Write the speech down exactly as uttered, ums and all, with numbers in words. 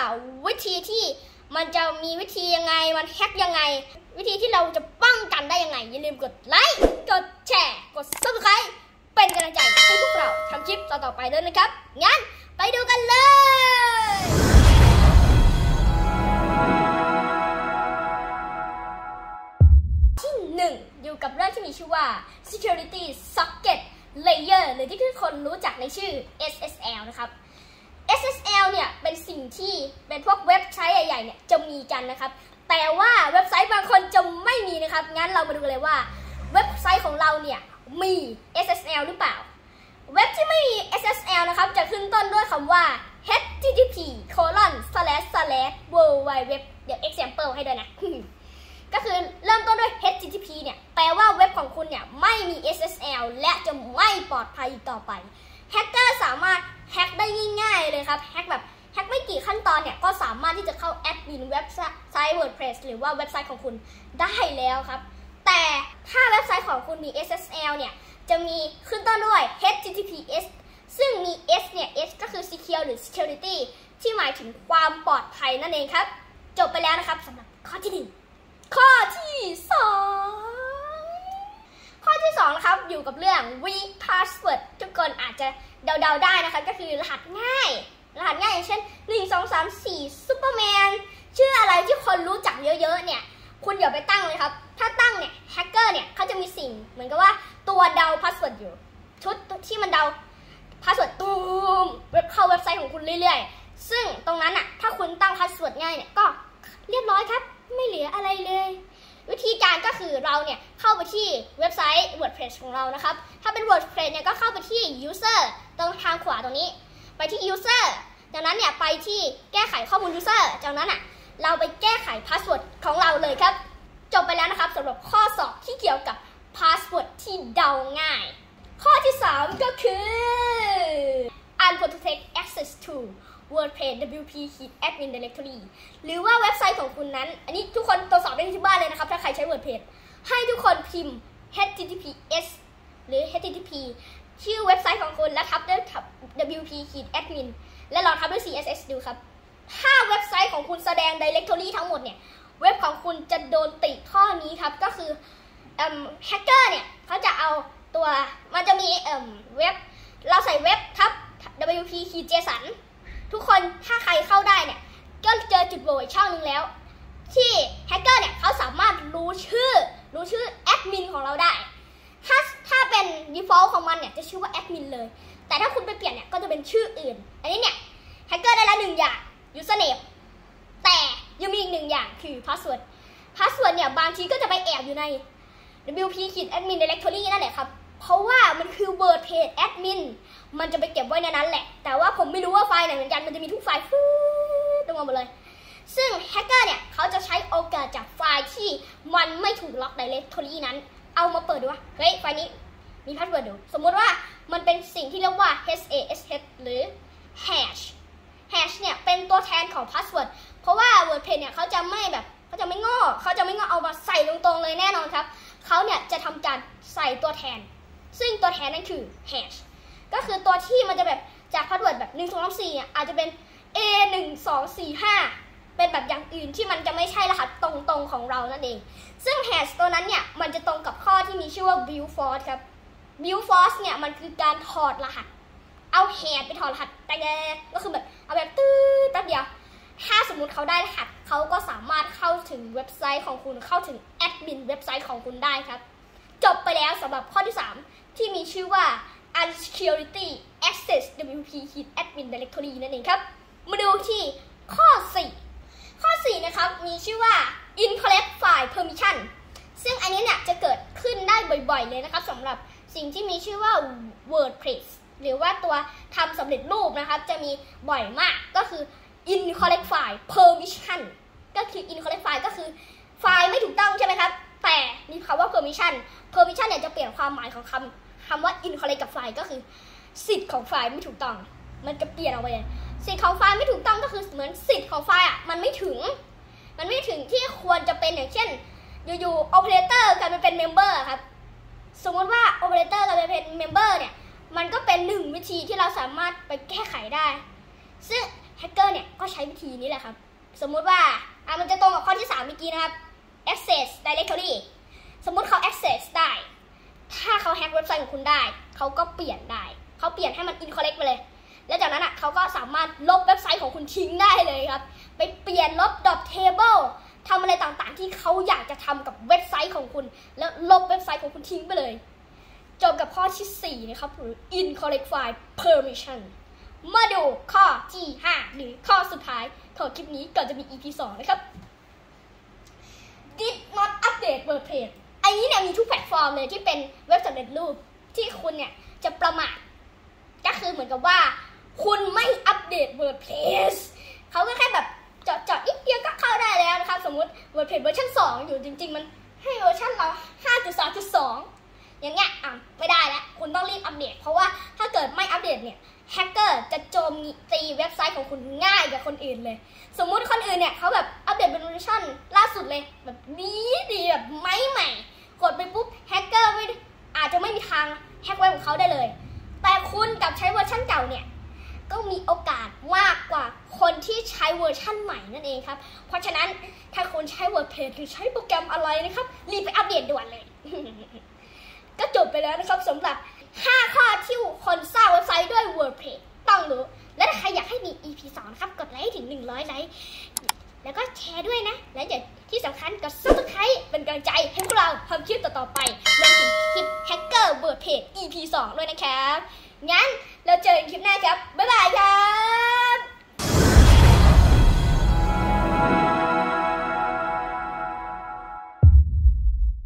วิธีที่มันจะมีวิธียังไงมันแฮกยังไงวิธีที่เราจะป้องกันได้ยังไงอย่าลืมกดไลค์กดแชร์กด ซับสไครบ์ เป็นกำลังใจให้พวกเราทำคลิปต่อๆไปด้วยนะครับงั้นไปดูกันเลยที่หนึ่งอยู่กับเรื่องที่มีชื่อว่า security socket layer หรือที่ทุกคนรู้จักในชื่อ เอส เอส แอล นะครับ เอส เอส แอล เนี่ยเป็นสิ่งที่เป็นพวกเว็บไซต์ใหญ่ๆเนี่ยจะมีกันนะครับแต่ว่าเว็บไซต์บางคนจะไม่มีนะครับงั้นเรามาดูกันเลยว่าเว็บไซต์ของเราเนี่ยมี เอส เอส แอล หรือเปล่าเว็บที่ไม่มี เอส เอส แอล นะครับจะขึ้นต้นด้วยคำว่า เอช ที ที พี โคลอน สแลช สแลช เวิลด์ ไวด์ เว็บ เดี๋ยว example ให้ด้วยนะ ก็คือเริ่มต้นด้วย เอช ที ที พี เนี่ยแปลว่าเว็บของคุณเนี่ยไม่มี เอส เอส แอล และจะไม่ปลอดภัยอีกต่อไปแฮกเกอร์สามารถแฮกได้ง่ายๆเลยครับแฮกแบบแฮกไม่กี่ขั้นตอนเนี่ยก็สามารถที่จะเข้าแอดมินเว็บไซต์ WordPress หรือว่าเว็บไซต์ของคุณได้แล้วครับแต่ถ้าเว็บไซต์ของคุณมี เอส เอส แอล เนี่ยจะมีขึ้นต้นด้วย เอช ที ที พี เอส ซึ่งมี S เนี่ย S ก็คือ secure หรือ security ที่หมายถึงความปลอดภัยนั่นเองครับจบไปแล้วนะครับสำหรับข้อที่หนึ่งข้อที่สองข้อที่สองนะครับอยู่กับเรื่อง weak password ทุกคนอาจจะเดาๆได้นะคะก็คือรหัสง่ายรหัสง่ายอย่างเช่นหนึ่ง สอง สาม สี่ซูเปอร์แมนชื่ออะไรที่คนรู้จักเยอะๆเนี่ยคุณอย่าไปตั้งเลยครับถ้าตั้งเนี่ยแฮกเกอร์เนี่ยเขาจะมีสิ่งเหมือนกับว่าตัวเดาพาสเวิร์ดอยู่ชุดที่มันเดาพาสเวิร์ดตูมเว็บเข้าเว็บไซต์ของคุณเรื่อยๆซึ่งตรงนั้นอ่ะถ้าคุณตั้งพาสเวิร์ดง่ายเนี่ยก็เรียบร้อยครับไม่เหลืออะไรเลยวิธีการก็คือเราเนี่ยเข้าไปที่เว็บไซต์ WordPress ของเรานะครับถ้าเป็น WordPress เนี่ยก็เข้าไปที่ user ตรงทางขวาตรงนี้ไปที่ user จากนั้นเนี่ยไปที่แก้ไขข้อมูล user จากนั้นอ่ะเราไปแก้ไขพาสเวิร์ดของเราเลยครับจบไปแล้วนะครับสำหรับข้อสอบที่เกี่ยวกับพาสเวิร์ดที่เดาง่ายข้อที่สามก็คือ unprotected access to WordPress ดับเบิลยู พี admin directory หรือว่าเว็บไซต์ของคุณนั้นอันนี้ทุกคนตรวจสอบได้ที่บ้านเลยนะครับถ้าใครใช้ WordPress ให้ทุกคนพิมพ์ เอช ที ที พี เอส หรือ เอช ที ที พี ชื่อเว็บไซต์ของคุณและทับด้วย ดับเบิลยู พี admin และลองทับด้วย ซี เอส เอส ดูครับถ้าเว็บไซต์ของคุณแสดง directory ทั้งหมดเนี่ยเว็บของคุณจะโดนติข้อนี้ครับก็คือแฮกเกอร์เนี่ยเขาจะเอาตัวมันจะมีเว็บเราใส่เว็บทับ ดับเบิลยู พี เจสัน ทุกคนถ้าใครเข้าได้เนี่ยก็เจอจุดโหว่อีกช่องนึงแล้วที่แฮกเกอร์เนี่ยเขาสามารถรู้ชื่อรู้ชื่อแอดมินของเราได้ถ้าถ้าเป็น default ของมันเนี่ยจะชื่อว่าแอดมินเลยแต่ถ้าคุณไปเปลี่ยนเนี่ยก็จะเป็นชื่ออื่นอันนี้เนี่ยแฮกเกอร์ได้ละหนึ่งอย่าง username แต่ยังมีอีกหนึ่งอย่างคือ password password เนี่ยบางทีก็จะไปแอบอยู่ใน ดับเบิลยู พี admin directory นั่นแหละครับเพราะว่ามันคือ WordPress admin มันจะไปเก็บไว้ในนั้นแหละแต่ว่าผมไม่รู้ว่าไฟล์ไหนเหมือนกันมันจะมีทุกไฟล์ฟื้นตรงมาหมดเลยซึ่งแฮกเกอร์เนี่ยเขาจะใช้โอกาสจากไฟล์ที่มันไม่ถูกล็อก directory นั้นเอามาเปิดดูว่าเฮ้ยไฟล์นี้มีพาสเวิร์ดดูสมมติว่ามันเป็นสิ่งที่เรียกว่า hash หรือ hash hash เนี่ยเป็นตัวแทนของพาสเวิร์ดเพราะว่า WordPress เนี่ยเขาจะไม่แบบเขาจะไม่ง้อเขาจะไม่ง้อเอามาใส่ตรงๆเลยแน่นอนครับเขาเนี่ยจะทำการใส่ตัวแทนซึ่งตัวแทนนั่นคือ hash ก็คือตัวที่มันจะแบบจากพาสเวิร์ดแบบหนึ่ง สอง สาม สี่เนี่ยอาจจะเป็น เอ หนึ่ง สอง สี่ ห้า เป็นแบบอย่างอื่นที่มันจะไม่ใช่รหัสตรงๆของเรานั่นเองซึ่ง hash ตัวนั้นเนี่ยมันจะตรงกับข้อที่มีชื่อว่า build force ครับ build force เนี่ยมันคือการถอดรหัสเอา hash ไปถอดรหัสแต่ก็คือแบบเอาแบบตื้อแป๊บเดียวถ้าสมมุติเขาได้รหัสเขาก็สามารถเข้าถึงเว็บไซต์ของคุณเข้าถึงแอดมินเว็บไซต์ของคุณได้ครับจบไปแล้วสำหรับข้อที่สามที่มีชื่อว่า unsecurity access ดับเบิลยู พี admin directory นั่นเองครับมาดูที่ข้อสี่ข้อสี่นะครับมีชื่อว่า incorrect file permission ซึ่งอันนี้เนี่ยจะเกิดขึ้นได้บ่อยๆเลยนะครับสำหรับสิ่งที่มีชื่อว่า WordPress หรือว่าตัวทำสำเร็จรูปนะครับจะมีบ่อยมากก็คือ incorrect file permission ก็คือ incorrect file ก็คือไฟล์ไม่ถูกต้องใช่ไหมครับแต่มีคำว่า permission permission เนี่ยจะเปลี่ยนความหมายของคำคำว่า incorrect กับไฟล์ก็คือสิทธิ์ของไฟล์ไม่ถูกต้องมันจะเปลี่ยนเอาไปเลยสิทธิ์ของไฟล์ไม่ถูกต้องก็คือเหมือนสิทธิ์ของไฟล์อ่ะมันไม่ถึงมันไม่ถึงที่ควรจะเป็นอย่างเช่นอยู่ๆ operator กลายไปเป็น member ครับสมมติว่า operator กลายไปเป็น member เนี่ยมันก็เป็นหนึ่งวิธีที่เราสามารถไปแก้ไขได้ซึ่งแฮกเกอร์เนี่ยก็ใช้วิธีนี้แหละครับสมมุติว่าอ่ะมันจะตรงกับข้อที่สามเมื่อกี้นะครับ access directory สมมุติเขา access ได้ถ้าเขาแฮกเว็บไซต์ของคุณได้เขาก็เปลี่ยนได้เขาเปลี่ยนให้มัน incorrect ไปเลยแล้วจากนั้นอ่ะเขาก็สามารถลบเว็บไซต์ของคุณทิ้งได้เลยครับไปเปลี่ยนลบ dot table ทำอะไรต่างๆที่เขาอยากจะทำกับเว็บไซต์ของคุณแล้วลบเว็บไซต์ของคุณทิ้งไปเลยจบกับข้อที่สี่นะครับหรือ incorrect file permission มาดูข้อที่ห้าหรือข้อสุดท้ายของคลิปนี้ก่อนจะมี อี พี สองนะครับ did not update WordPress อันนี้เนี่ยมีทุกแพลตฟอร์มเลยที่เป็นเว็บสำเร็จรูปที่คุณเนี่ยจะประมาทก็คือเหมือนกับว่าคุณไม่อัปเดต WordPress เขาก็แค่แบบจอดจอดนิดเดียวก็เข้าได้แล้วนะครับสมมุติ WordPress เวอร์ชันสองอยู่จริงๆมันให้เวอร์ชันเรา ห้าจุดสามจุดสอง อย่างเงี้ยอ่ะไม่ได้แล้วคุณต้องรีบอัปเดตเพราะว่าถ้าเกิดไม่อัปเดตเนี่ยแฮกเกอร์จะโจมตีเว็บไซต์ของคุณง่ายกว่าคนอื่นเลยสมมุติคนอื่นเนี่ยเขาแบบอัปเดตเป็นเวอร์ชันล่าสุดเลยแบบนี้ดีแบบไม่ใหม่กดไปปุ๊บแฮกเกอร์ไม่อาจจะไม่มีทางแฮกเว็บของเขาได้เลยแต่คุณกับใช้เวอร์ชันเก่าเนี่ยก็มีโอกาสมากกว่าคนที่ใช้เวอร์ชันใหม่นั่นเองครับเพราะฉะนั้นถ้าคุณใช้ WordPress หรือใช้โปรแกรมอะไรนะครับรีบไปอัปเดตด่วนเลย ก็จบไปแล้วนะครับสำหรับห้าข้อที่คนสร้างเว็บไซต์ด้วย WordPress ต้องรู้และถ้าใครอยากให้มี อี พี สองนะครับกดไลค์ถึงหนึ่งร้อยไลค์แล้วก็แชร์ด้วยนะและอย่าที่สำคัญกด ซับสไครบ์ เป็นกำลังใจให้พวกเราทำคลิปต่อๆไปรวมถึงคลิป Hacker WordPress อี พี สองด้วยนะครับงั้นเราเจอกันคลิปหน้าครับบ๊ายบายครับ